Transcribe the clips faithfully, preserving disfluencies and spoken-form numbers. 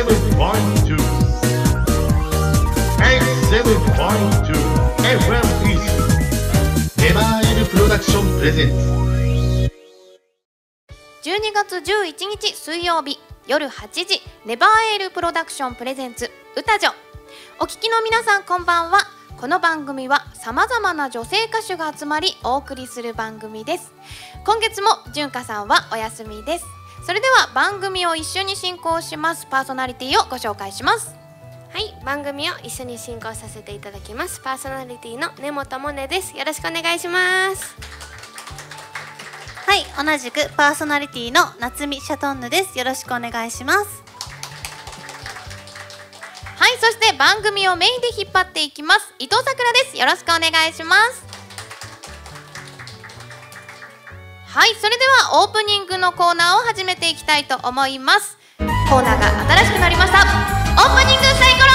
セブンポイントツー エイティセブンポイントツー エフエム イズネバーエルプロダクションプレゼンツ。 じゅうにがつじゅういちにち水曜日夜はちじ、ネバーエールプロダクションプレゼンツ歌女。お聞きの皆さんこんばんは。この番組はさまざまな女性歌手が集まりお送りする番組です。今月もじゅんかさんはお休みです。それでは番組を一緒に進行しますパーソナリティをご紹介します。 はい、番組を一緒に進行させていただきますパーソナリティの根本萌音です。よろしくお願いします。 はい、同じくパーソナリティの夏美シャトンヌです。よろしくお願いします。 はい、そして番組をメインで引っ張っていきます伊藤さくらです。よろしくお願いします。はい、それではオープニングのコーナーを始めていきたいと思います。コーナーが新しくなりました。オープニングサイコロ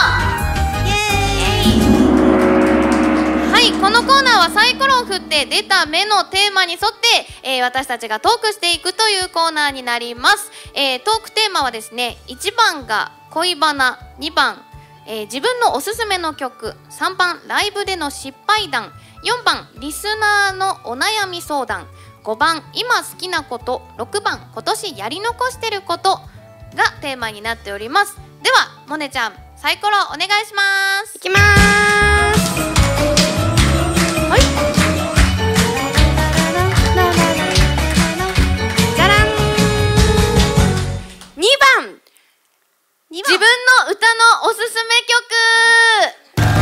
ー。はい、このコーナーはサイコロを振って出た目のテーマに沿って、えー、私たちがトークしていくというコーナーになります。えー、トークテーマはですね、いちばんが恋バナ、にばん、えー、自分のおすすめの曲、さんばんライブでの失敗談、よんばんリスナーのお悩み相談、ごばん今好きなこと、ろくばん今年やり残してることがテーマになっております。では萌音ちゃん、サイコロお願いします。 いきまーす。はい、じゃらん。にばん自分の歌のおすすめ曲。おー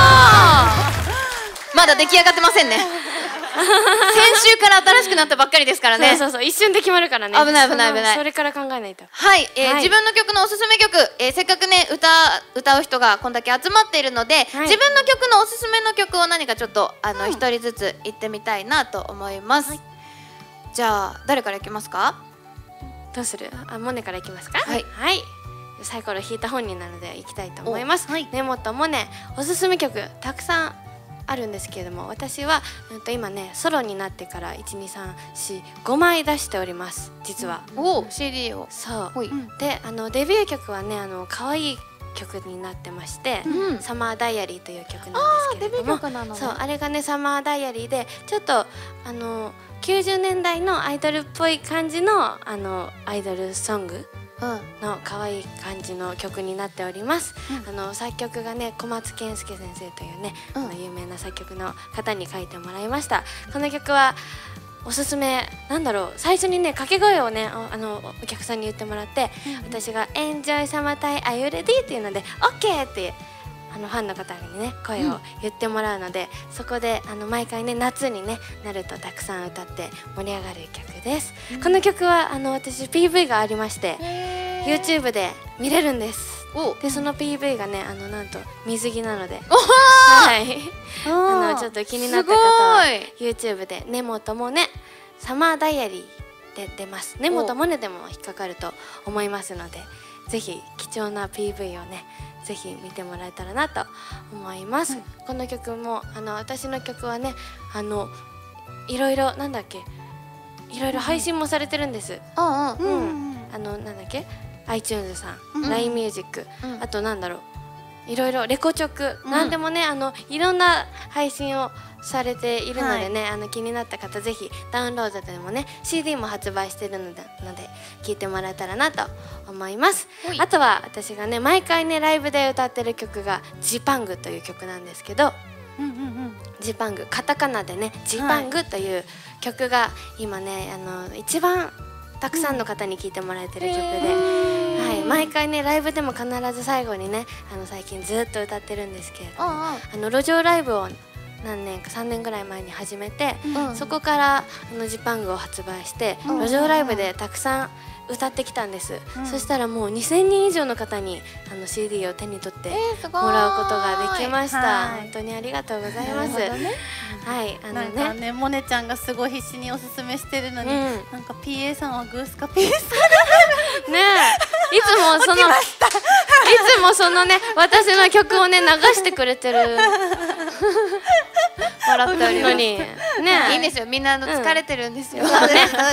まだ出来上がってませんね。先週から新しくなったばっかりですからね。 そうそうそう、一瞬で決まるからね。 危ない危ない危ない。 それから考えないと。 はい、えーはい、 自分の曲のおすすめ曲、えー、せっかくね歌歌う人がこんだけ集まっているので、はい、自分の曲のおすすめの曲を何かちょっとあの一、うん、人ずつ言ってみたいなと思います。はい、じゃあ誰からいきますか。 どうする？あ、モネからいきますか。 はい、 はい、サイコロ引いた本人なのでいきたいと思います。根本萌音、おすすめ曲たくさんあるんですけれども、私は、うん、と今ねソロになってからいちにさんしごまい出しております実は。 おお、シーディー を。 そう、うん、であのデビュー曲はねあの可愛い曲になってまして、うん、サマーダイアリーという曲なんですけれども、あ、ね、そうあれがねサマーダイアリーでちょっとあのきゅうじゅうねんだいのアイドルっぽい感じのあのアイドルソングの可愛い感じの曲になっております。うん、あの作曲がね小松健介先生というね、うん、あの有名な作曲の方に書いてもらいました。この曲はおすすめなんだろう、最初にね掛け声をねあのお客さんに言ってもらって、うん、私が「エンジョイサマータイアユレディ」っていうので「オッケー」ってあのファンの方にね声を言ってもらうので、うん、そこであの毎回ね夏に、ね、なるとたくさん歌って盛り上がる曲です。うん、この曲はあの私 ピーブイ がありまして YouTube で見れるんです。でその ピーブイ がねあのなんと水着なので、はい、あのちょっと気になった方は YouTube で根本萌音サマーダイアリーで出ます。根本萌音でも引っかかると思いますので、ぜひ貴重な ピーブイ をねぜひ見てもらえたらなと思います。うん、この曲もあの私の曲はねあのいろいろなんだっけいろいろ配信もされてるんです。あのなんだっけ iTunes さん、うん、ライン ミュージック、うん、あとなんだろういろいろレコチョク、うん、なんでもねあのいろんな配信をされているのでね、はい、あの気になった方ぜひダウンロードでもね シーディー も発売しているのでので聴いてもらえたらなと思います。あとは私がね毎回ねライブで歌ってる曲がジパングという曲なんですけど、ジパングカタカナでねジパングという曲が今ねあの一番たくさんの方に聴いてもらえてる曲で、はい、毎回ねライブでも必ず最後にねあの最近ずっと歌ってるんですけれども、あの路上ライブを何年かさんねんぐらい前に始めて、うん、そこからあのジパングを発売して、うん、路上ライブでたくさん歌ってきたんです。うん、そしたらもうにせんにん以上の方にあの シーディー を手に取ってもらうことができました。本当にありがとうございます。はい、あのね、 なんかね、萌音ちゃんがすごい必死におすすめしてるのに、うん、なんか ピーエー さんはグースかピーエー さんねえ、いつもそのいつもそのね私の曲をね流してくれてる笑っております。ね、 いいんですよ、みんなの疲れてるんですよ。 そうね、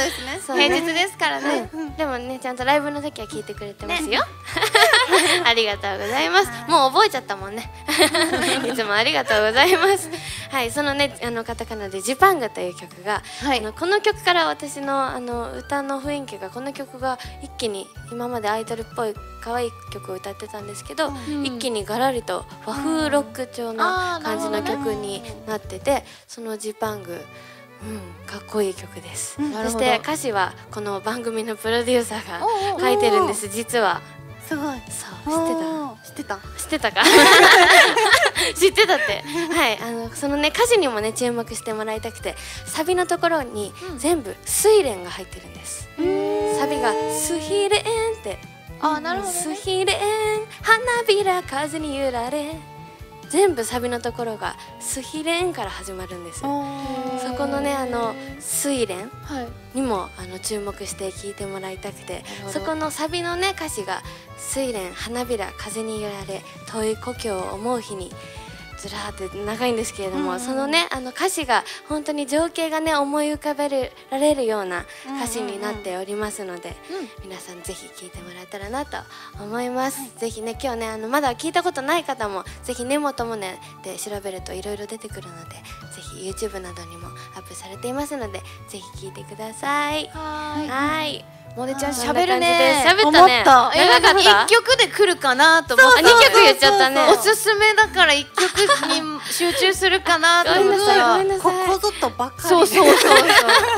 平日ですからね。 でもねちゃんとライブの時は聞いてくれてますよ。ありがとうございます。もう覚えちゃったもんね。いつもありがとうございます。はい、そのねあのカタカナでジパングという曲が、はい、あのこの曲から私のあの歌の雰囲気がこの曲が一気に今までアイドルっぽい可愛い曲を歌ってたんですけど、うん、一気にガラリと和風ロック調な感じの曲になってて、そのジパング、うん、かっこいい曲です。うん、そして歌詞はこの番組のプロデューサーが書いてるんです。実はすごい。 そう知ってた知ってた知ってたか知ってたって。はい、あのそのね歌詞にもね注目してもらいたくて、サビのところに全部睡蓮が入ってるんです。サビがスヒレンって、 あ、なるほどね。 スヒレン花びら風に揺られ、全部サビのところがスヒレンから始まるんです。そこのねあの睡蓮にもあの注目して聴いてもらいたくて、そこのサビのね歌詞が睡蓮花びら風に揺られ遠い故郷を思う日に、ずらーって長いんですけれども、そのねあの歌詞が本当に情景がね思い浮かべられるような歌詞になっておりますので、皆さんぜひ聴いてもらえたらなと思います。はい、ぜひね今日ねあのまだ聞いたことない方もぜひ根本もねで調べるといろいろ出てくるので、ぜひ YouTube などにもアップされていますのでぜひ聴いてください。はい。 モネちゃん喋るね。 喋ったね。 なんか一曲で来るかなと思って。 二曲言っちゃったね。 おすすめだから一曲に集中するかなと思ったら、 ここぞとばかり。 そうそうそうそう。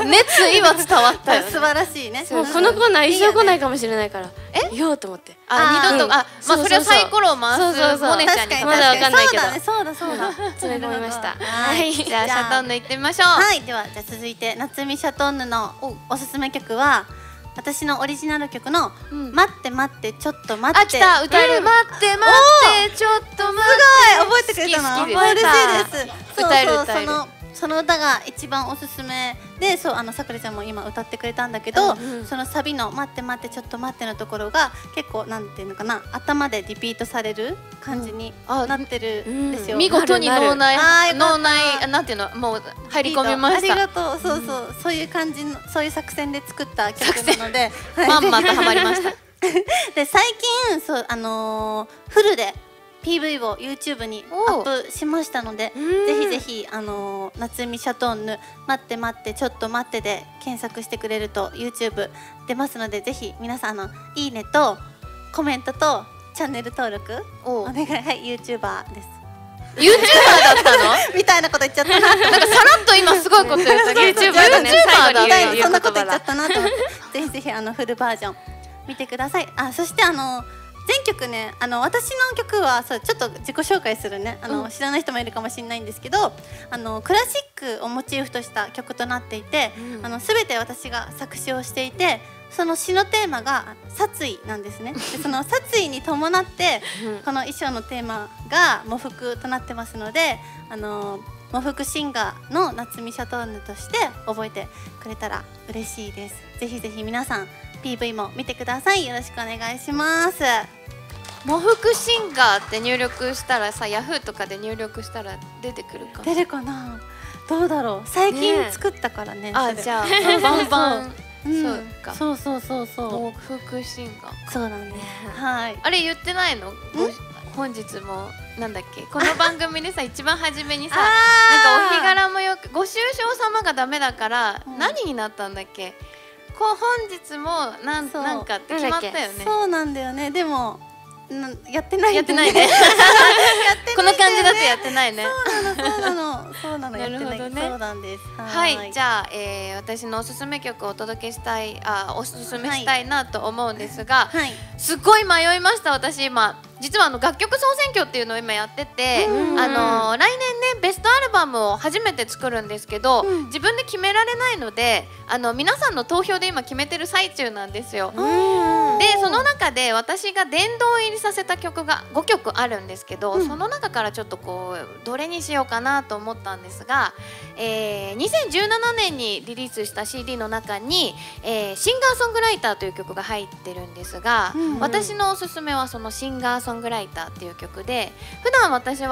熱意は伝わったよ。 素晴らしいね。 このコーナー一生来ないかもしれないから言おうと思って。 あ、二度と、あ、まあそれはサイコロを回すモネちゃんに。 まだわかんないけど。 そうだそうだ。 詰め込みました。 はい。じゃあシャトンヌ行ってみましょう。 はい。ではじゃあ続いて夏美シャトンヌのおすすめ曲は。私のオリジナル曲の「待って待ってちょっと待って」。 あ、来た、歌える。待って待ってちょっと待って。すごい覚えてくれたの。嬉しいです。 歌える歌える。 その歌が一番おすすめで、そうあのさくらちゃんも今歌ってくれたんだけど、そのサビの「待って待ってちょっと待って」のところが結構なんていうのかな、頭でリピートされる感じになってるんですよ。 見事に脳内脳内なんていうのもう入り込みました。 ありがとう。そうそうそういう感じのそういう作戦で作った曲なのでまんまとハマりました。 で最近そうあのフルでピーブイ を YouTube にアップしましたので、ぜひぜひあのー、夏美シャトンヌ待って待ってちょっと待ってで検索してくれると YouTube 出ますので、ぜひ皆さんあのいいねとコメントとチャンネル登録お願い。はい、YouTuber です。 ユーチューバー だったの？ みたいなこと言っちゃったな。 なんかさらっと今すごいこと言った。 ユーチューバー だね。最後に言う言うそんなこと言っちゃったなと思って、ぜひぜひあのフルバージョン見てください。あ、そしてあのー全曲ね、あの私の曲はそうちょっと自己紹介するね、あの、うん、知らない人もいるかもしれないんですけど、あのクラシックをモチーフとした曲となっていて、うん、あの全て私が作詞をしていて、その詩のテーマが殺意なんですね。でその殺意に伴ってこの衣装のテーマが喪服となってますので、あの喪服シンガーの夏美シャトンヌとして覚えてくれたら嬉しいです。ぜひぜひ皆さんピーブイ も見てください。よろしくお願いします。 喪服シンガーって入力したらさ、ヤフーとかで入力したら出てくるか。 出るかな。どうだろう。最近作ったからね。 あ、じゃあバンバン。そうか。 そうそうそうそう。 喪服シンガー。 そうだね。はい。 あれ言ってないの？本日もなんだっけ、この番組でさ一番初めにさ、なんかお日柄もよくご愁傷様がダメだから何になったんだっけ。こう本日もなんなんかって決まったよね。 そうなんだよね。でもやってない。 やってないね。この感じだとやってないね。 そうなのそうなのそうなの。なるほどね。そうなんです。 はい、じゃあ私のおすすめ曲をお届けしたい、あおすすめしたいなと思うんですが、すっごい迷いました。私今実はあの楽曲総選挙っていうのを今やってて、あの来年ねベストアルバムを初めて作るんですけど、自分で決められないので、あの皆さんの投票で今決めてる最中なんですよ。でその中で私が殿堂入りさせた曲がごきょくあるんですけど、その中からちょっとこうどれにしようかなと思ったんですが、えー、にせんじゅうななねんにリリースした シーディー の中に、えー、シンガーソングライターという曲が入ってるんですが、うんうん、私のおすすめはそのシンガーソングライターっていう曲で、普段私は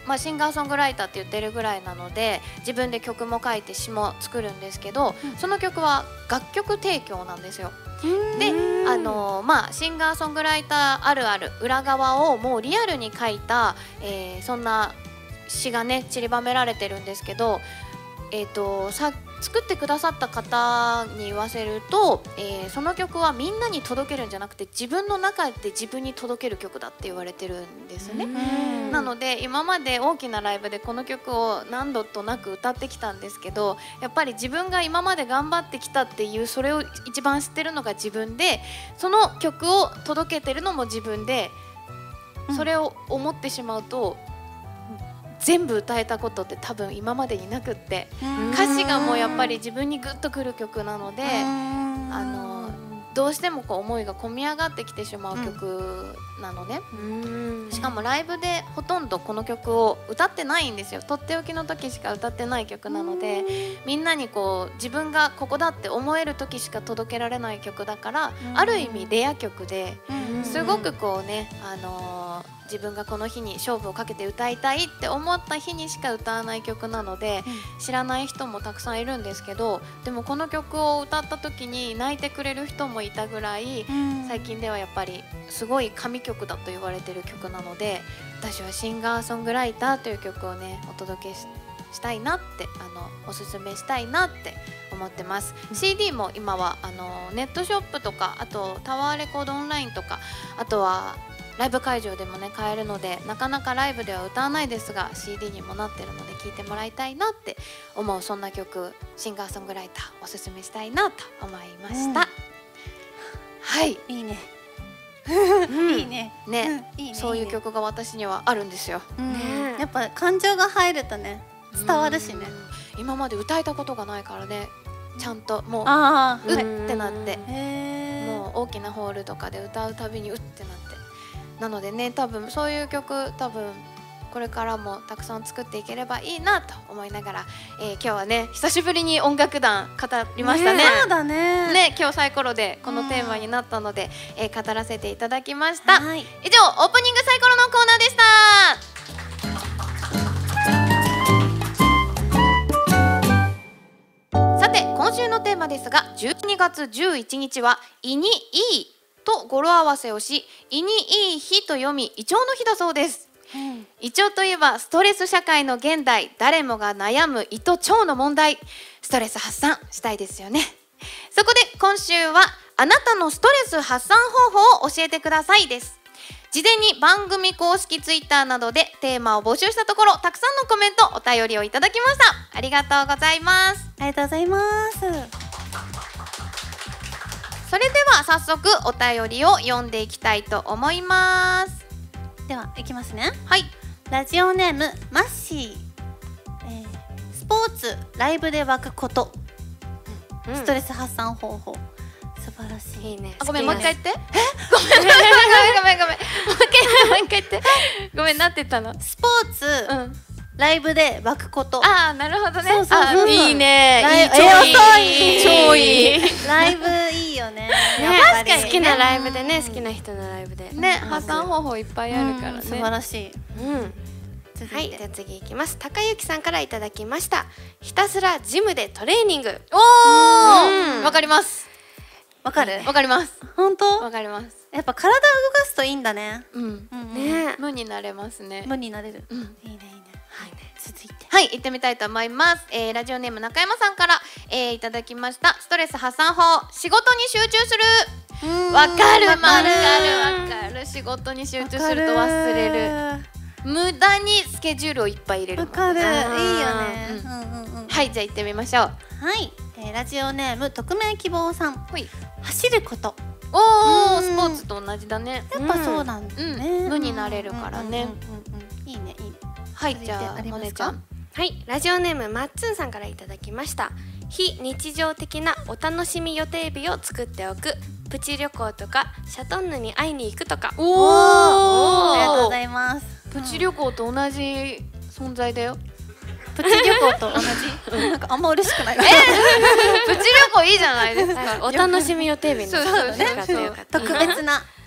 まあ、シンガーソングライターって言ってるぐらいなので自分で曲も書いて詞も作るんですけど、うん、その曲は楽曲提供なんですよ。で、あのー、まあシンガーソングライターあるある裏側をもうリアルに書いた、えー、そんな詩がね散りばめられてるんですけど、えーと、さ作ってくださった方に言わせると、えー、その曲はみんなに届けるんじゃなくて自分の中で自分に届ける曲だって言われてるんですね。なので今まで大きなライブでこの曲を何度となく歌ってきたんですけど、やっぱり自分が今まで頑張ってきたっていうそれを一番知ってるのが自分で、その曲を届けてるのも自分で、それを思ってしまうと全部歌えたことって多分今までになくって、歌詞がもうやっぱり自分にグッとくる曲なので、あのどうしてもこう思いが込み上がってきてしまう曲なのね。しかもライブでほとんどこの曲を歌ってないんですよ。とっておきの時しか歌ってない曲なので、みんなにこう自分がここだって思える時しか届けられない曲だから、ある意味レア曲ですごくこうね、あのー自分がこの日に勝負をかけて歌いたいって思った日にしか歌わない曲なので、うん、知らない人もたくさんいるんですけど、でもこの曲を歌った時に泣いてくれる人もいたぐらい、うん、最近ではやっぱりすごい神曲だと言われてる曲なので、私はシンガーソングライターという曲をねお届けししたいなって、あのおすすめしたいなって思ってます。うん、シーディー も今はあのネットショップとか、あとタワーレコードオンラインとか、あとはライブ会場でもね買えるので、なかなかライブでは歌わないですが シーディー にもなってるので聴いてもらいたいなって思う、そんな曲、シンガーソングライターおすすめしたいなと思いました。うん、はい、 いいねいいねね、うん、いいね、そういう曲が私にはあるんですよ。 うん、ね、やっぱ感情が入るとね伝わるしね。 今まで歌えたことがないからね、ちゃんともうあうってなって、もう大きなホールとかで歌うたびにうってなって、なのでね、多分そういう曲多分これからもたくさん作っていければいいなと思いながら、えー、今日はね久しぶりに音楽団語りましたね。 そうだね。 ね、今日サイコロでこのテーマになったので、えー、語らせていただきました。はい、以上オープニングサイコロのコーナーでした。さて今週のテーマですが、じゅうにがつじゅういちにちは胃にいいと語呂合わせをし、胃にいい日と読み胃腸の日だそうです。うん、胃腸といえばストレス社会の現代、誰もが悩む胃と腸の問題、ストレス発散したいですよね。そこで今週はあなたのストレス発散方法を教えてくださいです。事前に番組公式ツイッターなどでテーマを募集したところ、たくさんのコメントお便りをいただきました。ありがとうございます。 ありがとうございます。 それでは早速お便りを読んでいきたいと思います。 ではいきますね。 はい。 ラジオネームマッシー、えー、スポーツライブで湧くこと、うん、ストレス発散方法、素晴らしい。 いいね。あ、ごめん、もう一回言って。え、ごめんごめんごめんごめんごめん、もう一回もう一回言って。ごめん、なんて言ったの？ スポーツ、うん、ライブで湧くこと。 ああ、なるほどね。 そうそうそうそう、 いいね。 いい、 超いい、超いい。 ライブいいよね。 確かに好きなライブでね、好きな人のライブでね、発散方法いっぱいあるからね。 素晴らしい。 うん。はい、じゃあ次いきます。高幸さんからいただきました。ひたすらジムでトレーニング。 おお、わかります。 わかる？ わかります。 本当？ わかります。 やっぱ体を動かすといいんだね。 うん。ね、無になれますね。 無になれる。 うん。いいねいいね。はい。続いて。 はい、行ってみたいと思います。えー、ラジオネーム中山さんから、えー、いただきました。ストレス発散法、仕事に集中する。わかる、わかる、わかる。仕事に集中すると忘れる。無駄にスケジュールをいっぱい入れる。 わかる。いいよね。 はい、じゃあ行ってみましょう。 はい、えー、ラジオネーム匿名希望さん。はい。走ること。 おお、スポーツと同じだね。 やっぱそうなんだね。 無になれるからね。 いいね、いいね。 はい、じゃあモネちゃん。 はい、ラジオネームマッツンさんからいただきました。非日常的なお楽しみ予定日を作っておく。プチ旅行とかシャトンヌに会いに行くとか。 おお、 ありがとうございます。 プチ旅行と同じ存在だよ。 プチ旅行と同じ？なんかあんま嬉しくない。 プチ旅行いいじゃないですか。 お楽しみ予定日にそうだね。特別な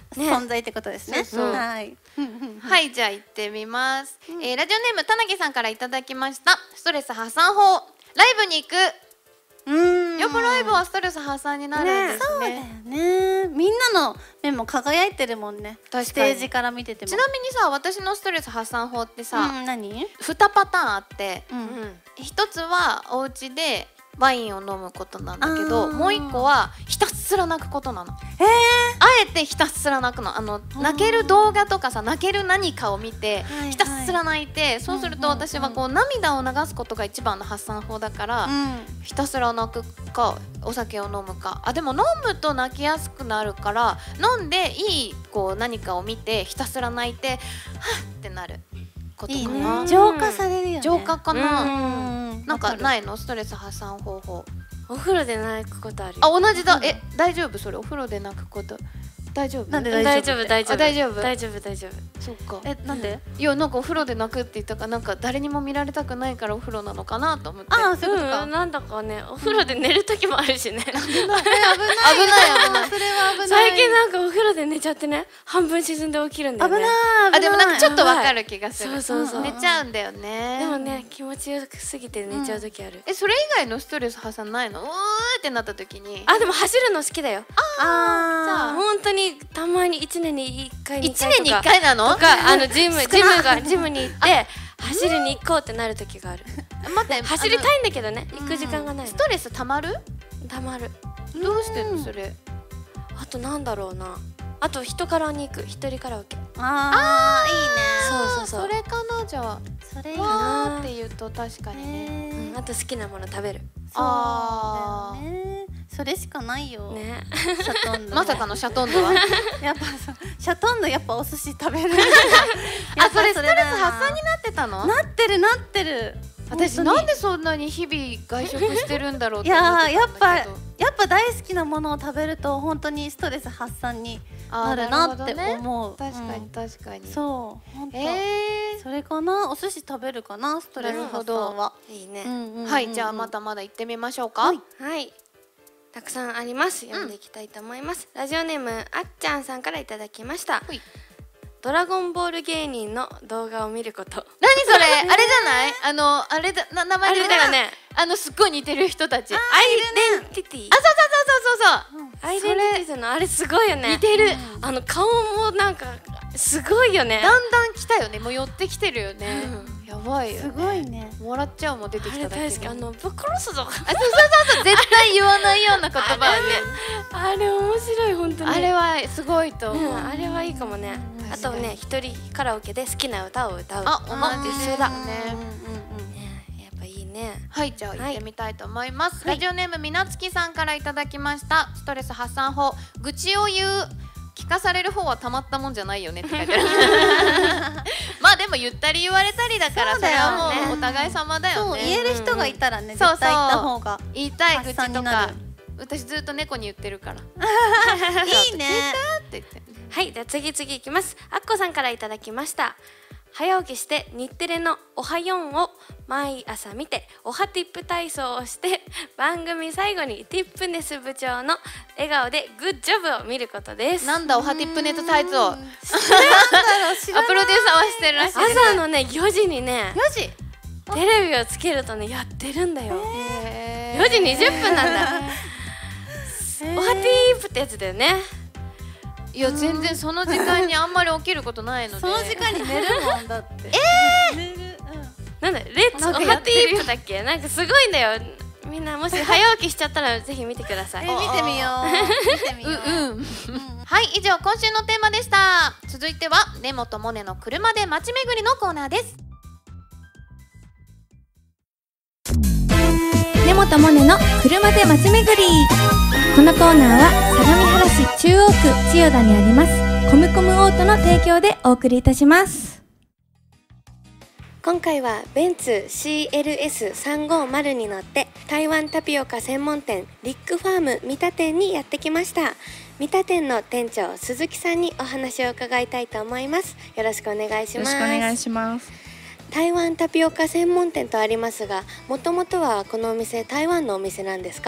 存在ってことですね。 そうそうはい。 はい、じゃあ行ってみます。えーラジオネームたなぎさんからいただきました。ストレス発散法、ライブに行く。 うん。 やっぱライブはストレス発散になるんですそうだよね。 ね。みんなの目も輝いてるもんね。 確かにステージから見てても。 ちなみにさ、私のストレス発散法ってさ、 うん、何？ にパターンあって、一つはお家でワインを飲むことなんだけど、もう一個はひたすら泣くことなの。 えー、 あえてひたすら泣くの。あの泣ける動画とかさ、泣ける何かを見てひたすら泣いて、そうすると私はこう涙を流すことが一番の発散法だから、ひたすら泣くかお酒を飲むか。あ、でも飲むと泣きやすくなるから、飲んでいいこう何かを見てひたすら泣いてはっってなることかな。 浄化されるよね。 浄化かな。なんかいないの？ストレス発散方法。 お風呂で泣くことある。 あ、同じだ。え、大丈夫それ？お風呂で泣くこと大丈夫？ なんで大丈夫大丈夫大丈夫大丈夫大丈夫。 そっか。 え、なんで？ いや、なんかお風呂で泣くって言ったから、なんか誰にも見られたくないからお風呂なのかなと思って。 ああ、そういうことか。 なんだかね、お風呂で寝る時もあるしね。危ない危ない危ない。 それは危ない。 最近なんかお風呂で寝ちゃってね、半分沈んで起きるんだよね。 危ない。 あ、でもなんかちょっとわかる気がする。 そうそうそう。 寝ちゃうんだよね。 でもね、気持ちよすぎて寝ちゃう時ある。 え、それ以外のストレス発散ないの？うーってなった時に。 あ、でも走るの好きだよ。 ああ、 本当にたまに一年に一回一年に一回なの？ とか、あのジムジムがジムに行って走りに行こうってなる時がある。 待って、 走りたいんだけどね、行く時間がないの。 ストレスたまる？ たまる。 どうしてんのそれ？ あとなんだろうな。あと人からに行く、一人カラオケ。 ああ、いいね。 そうそうそう。 それかな。じゃあそれいいわな。 ーって言うと確かにね。 うん、あと好きなもの食べる。 あそうだよね。それしかないよ。 ね。 シャトンド。 まさかのシャトンドは？ やっぱそう、シャトンドやっぱお寿司食べる。 あ、それストレス発散になってたの？ なってるなってる。 私なんでそんなに日々外食してるんだろうってい思ってやー、やっぱたんだけど。 やっぱ大好きなものを食べると本当にストレス発散になるなって思う。 確かに確かに。 そう本当。 ええ、 それかな。お寿司食べるかな、ストレス発散は。 いいね。 はい、じゃあまたまだ行ってみましょうか。 はい。たくさんあります。読んでいきたいと思います。ラジオネームあっちゃんさんからいただきました。ドラゴンボール芸人の動画を見ること。 何それ？あれじゃない？あのあれだ、な名前出てるあれだよね。 あのすっごい似てる人たち。 アイデンティティ。 あ、そうそうそうそうそうアイデンティティのあれすごいよね。 似てる。 あの顔もなんかすごいよね。 だんだん来たよね。もう寄ってきてるよね。やばいよ。 すごいね。 もらっちゃうもん出てきただけで。 あのぶっ殺すぞ。 あ、そうそうそうそう。絶対言わないような言葉はね。 あれ面白い本当に。 あれはすごいと思う。 あれはいいかもね。あとね、一人カラオケで好きな歌を歌う。 あ、同じ一緒だね。 やっぱいいね。 はい、じゃあ行ってみたいと思います。ラジオネームみなつきさんからいただきました。ストレス発散法、愚痴を言う。聞かされる方はたまったもんじゃないよねって書いてある。まあでも言ったり言われたりだから、それはもうお互い様だよね。 そう、言える人がいたらね、絶そうそう対言った方が言いたい愚痴とか。私ずっと猫に言ってるから。 いいね。 って言って。 はい、では次々いきます。あっこさんからいただきました。早起きして日テレのおはよんを毎朝見ておはティップ体操をして番組最後にティップネス部長の笑顔でグッジョブを見ることです。 なんだおはティップネス体操。あ、プロデューサーはしてるらしい。 朝のねよじにねよじテレビをつけるとねやってるんだよ。 へーよじにじゅっぷんなんだ。おはティップってやつだよね。 いや全然その時間にあんまり起きることないので。 その時間に寝るもんだって。ええ。 なんだレッツおはティップだっけ？なんかすごいんだよ。みんなもし早起きしちゃったらぜひ見てください。 見てみよう。見てみよう。 うん。はい、以上今週のテーマでした。続いては根本モネの車で街巡りのコーナーです。 根本モネの車で街巡り。このコーナーは相模原市中央区千代田にありますコムコムオートの提供でお送りいたします。 今回はベンツ シーエルエスさんびゃくごじゅう に乗って台湾タピオカ専門店リックファーム三田店にやってきました。三田店の店長鈴木さんにお話を伺いたいと思います。よろしくお願いします。 よろしくお願いします。 台湾タピオカ専門店とありますが、もともとはこのお店台湾のお店なんですか？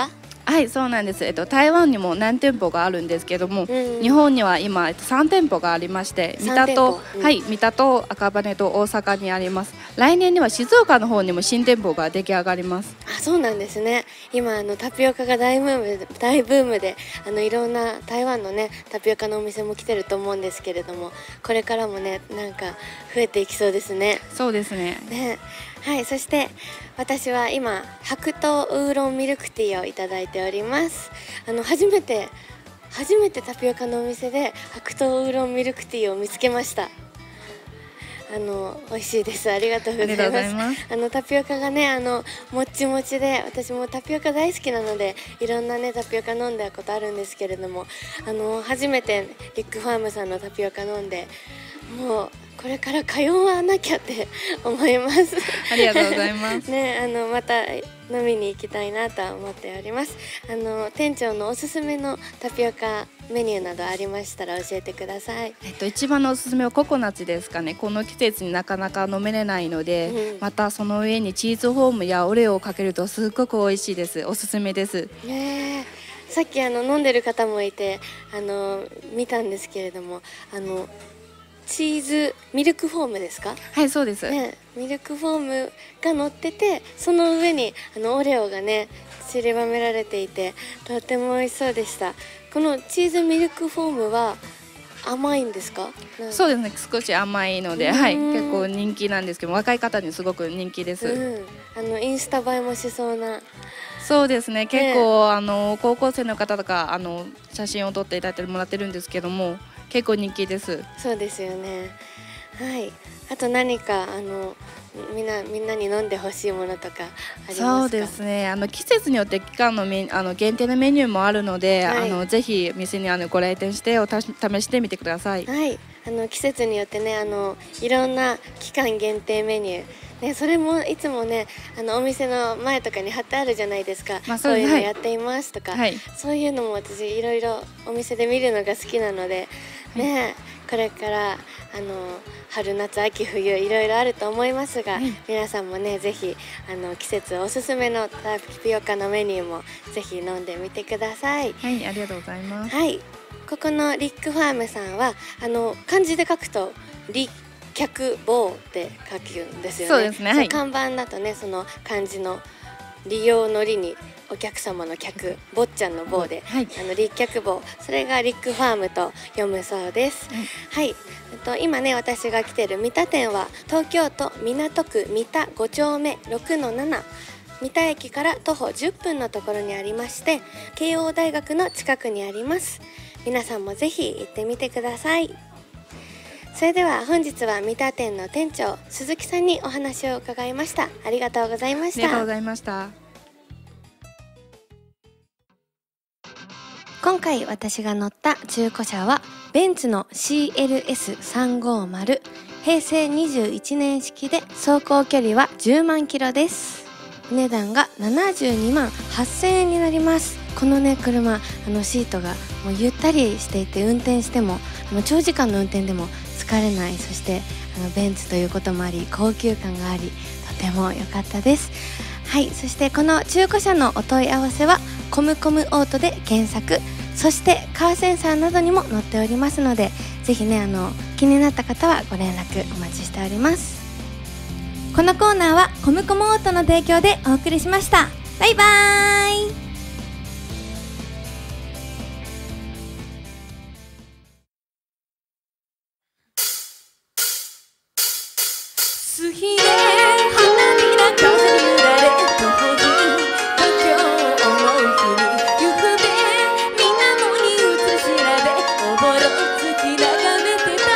はい、そうなんです。えっと台湾にも何店舗があるんですけども、うん、日本には今さん店舗がありまして、三田と、うん、はい、三田と赤羽と大阪にあります。来年には静岡の方にも新店舗が出来上がります。 あ、そうなんですね。今あのタピオカが大ブームで、大ブームで、あのいろんな台湾のねタピオカのお店も来てると思うんですけれども、これからもねなんか増えていきそうですね。 そうですね。 ね、はい、そして私は今白桃ウーロンミルクティーをいただいております。あの初めて初めてタピオカのお店で白桃ウーロンミルクティーを見つけました。あの美味しいです。ありがとうございます。あのタピオカがね、あのもっちもちで、私もタピオカ大好きなのでいろんなねタピオカ飲んだことあるんですけれども、あの初めてリックファームさんのタピオカ飲んで、もうこれから通わなきゃって思います。 ありがとうございます。 ね、あのまた飲みに行きたいなと思っております。あの店長のおすすめのタピオカメニューなどありましたら教えてください。 えっと一番のおすすめはココナッツですかね。この季節になかなか飲めれないので、うん、またその上にチーズフォームやオレオをかけるとすっごく美味しいです。おすすめです。 ね、さっきあの飲んでる方もいて、あの見たんですけれども、あのチーズミルクフォームですか？ はい、そうです、 ね、ミルクフォームが乗ってて、その上にあのオレオがね散りばめられていて、とても美味しそうでした。このチーズミルクフォームは甘いんですか？ そうですね、少し甘いので、はい、結構人気なんですけど、若い方にすごく人気です、 うん、あのインスタ映えもしそうな。 そうですね、結構、ね、あの高校生の方とかあの写真を撮っていただいてもらってるんですけども、結構人気です。 そうですよね。はい。あと何かあのみんなみんなに飲んでほしいものとかありますか？ そうですね。あの季節によって期間のメあの限定のメニューもあるので、はい、あのぜひ店にあのご来店しておた試してみてください。 はい。あの季節によってね、あのいろんな期間限定メニュー。ね、それもいつもね、あのお店の前とかに貼ってあるじゃないですか。まあ、そういうのやっていますとか、はい、そういうのも私いろいろお店で見るのが好きなので、ね、はい、これからあの春夏秋冬いろいろあると思いますが、はい、皆さんもねぜひあの季節おすすめのタピオカのメニューもぜひ飲んでみてください。 はい、ありがとうございます。 はい、ここのリックファームさんはあの漢字で書くとリ客房って書くんですよね。 そうですね、はい、 看板だとね、その漢字の利用の利にお客様の客、坊ちゃんの坊で、はい、あの立客坊、それがリックファームと読むそうです。はい、はい、と今ね私が来てる三田店は東京都港区三田ご丁目ろくのなな、三田駅から徒歩じゅっぷんのところにありまして、慶応大学の近くにあります。皆さんもぜひ行ってみてください。それでは本日は三田店の店長鈴木さんにお話を伺いました。ありがとうございました。 ありがとうございました。 今回私が乗った中古車はベンツの シーエルエスさんごーまる、平成にじゅういちねん式で走行距離はじゅうまんキロです。値段がななじゅうにまんはっせんえんになります。このね車、あのシートがもうゆったりしていて、運転してもあの長時間の運転でも疲れない、そしてあのベンツということもあり高級感があり、とても良かったです。はい、そしてこの中古車のお問い合わせはコムコムオートで検索、そしてカーセンサーなどにも載っておりますので、ぜひねあの気になった方はご連絡お待ちしております。 このコーナーはコムコムオートの提供でお送りしました。バイバーイ。 水平花びら風に揺られ徒歩に東京を思う日に行くべ水面に映しられおぼろ月眺めてた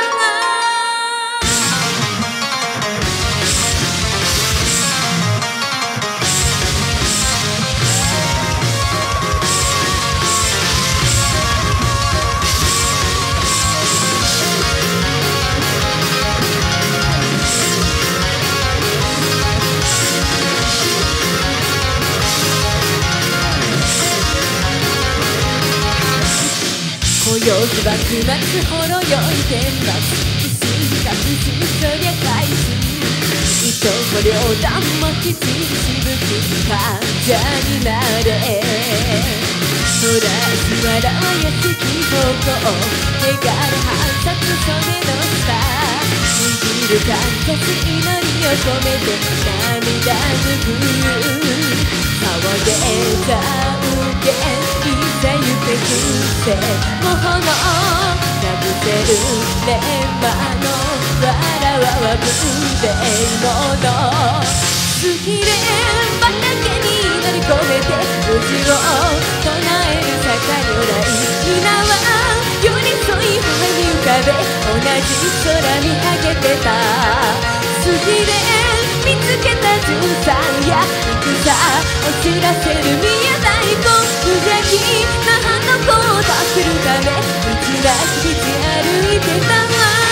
今宵は夏ほろ酔いてます。 隠しそりゃ返す糸も両断もきついしぶき患者になれほら座らやすき方向手軽反殺袖の下握る感覚祈りを込めて涙拭く騒げたうけいざゆけくせもほのなぐせるレマのわらわは無礼者好きで畑に乗り込めて無事を唱える逆如来皆は寄り添い頬に浮かべ同じ空見上げてた好きで見つけたじゅうさんや戦を知らせる宮太鼓無邪気な花子を助けるため道なき道歩いてた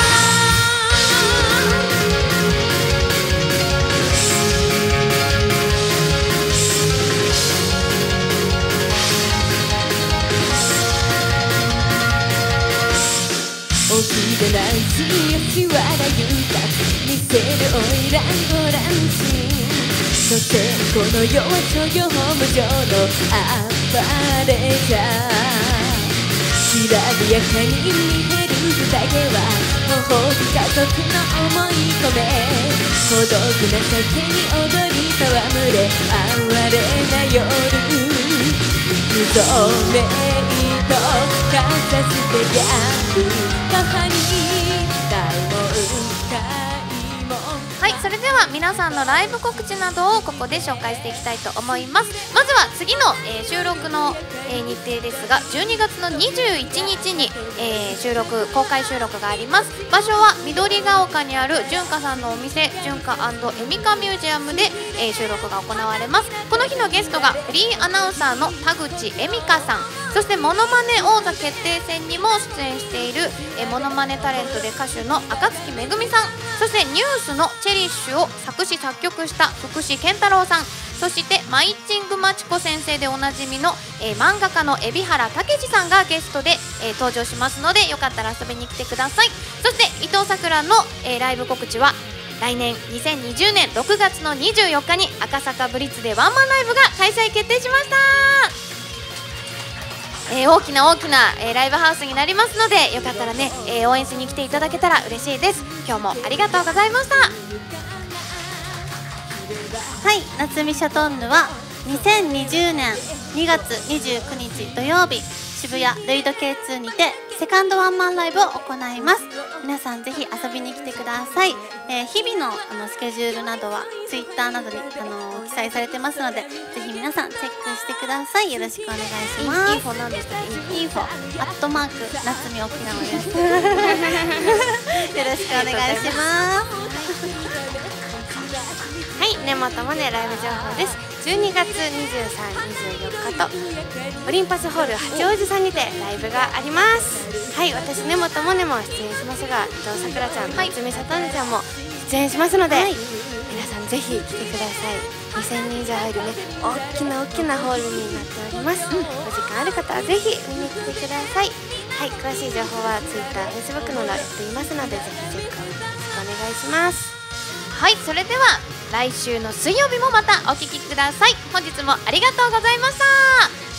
大きでないしよし笑ゆか見せるおいらんごらんしそしてこの世は所業無常の暴れじゃきらびやかに見える宴は頬に家族の思い込め孤独な酒に踊り戯れ哀れな夜不透明とかさしてやる母に大門開門はい、それでは皆さんのライブ告知などをここで紹介していきたいと思います。まずは次の、えー、収録の、えー、日程ですがじゅうにがつのにじゅういちにちに、えー、収録公開収録があります。場所は緑が丘にある純香さんのお店純香エミカミュージアムで、えー、収録が行われます。この日のゲストがフリーアナウンサーの田口恵美香さん、そしてモノマネ王座決定戦にも出演しているえモノマネタレントで歌手の赤月めぐみさん、そしてニュースのチェリッシュを作詞作曲した福士健太郎さん、そしてマイチングマチコ先生でおなじみの、えー、漫画家の海老原武史さんがゲストで、えー、登場しますのでよかったら遊びに来てください。そして伊藤さくらの、えー、ライブ告知は来年にせんにじゅうねんろくがつのにじゅうよっかに赤坂ブリッツでワンマンライブが開催決定しました。えー、大きな大きな、えー、ライブハウスになりますのでよかったらね、えー、応援しに来ていただけたら嬉しいです。今日もありがとうございました。 はい、夏美シャトンヌはにせんにじゅうねんにがつにじゅうくにち土曜日渋谷ルイド ケーツー にてセカンドワンマンライブを行います。皆さんぜひ遊びに来てください。えー、日々のあのスケジュールなどはツイッターなどにあの記載されてますのでぜひ皆さんチェックしてください。よろしくお願いします。 インフォなんですか？ インフォアットマーク夏美沖縄です。よろしくお願いします。 はい、根本もねライブ情報です。じゅうにがつにじゅうさん、にじゅうよっかとオリンパスホール八王子さんにてライブがあります。はい、私根本もねも出演しますが伊藤さくらちゃん、夏美さとねちゃんも出演しますので、はい、皆さんぜひ来てください。にせんにん以上入るね大きな大きなホールになっております。うん、お時間ある方はぜひ見に来てください。はい、詳しい情報は Twitter、Facebook などやっていますのでぜひチェックをよろしくお願いします。 はい、それでは来週の水曜日もまたお聞きください。本日もありがとうございました。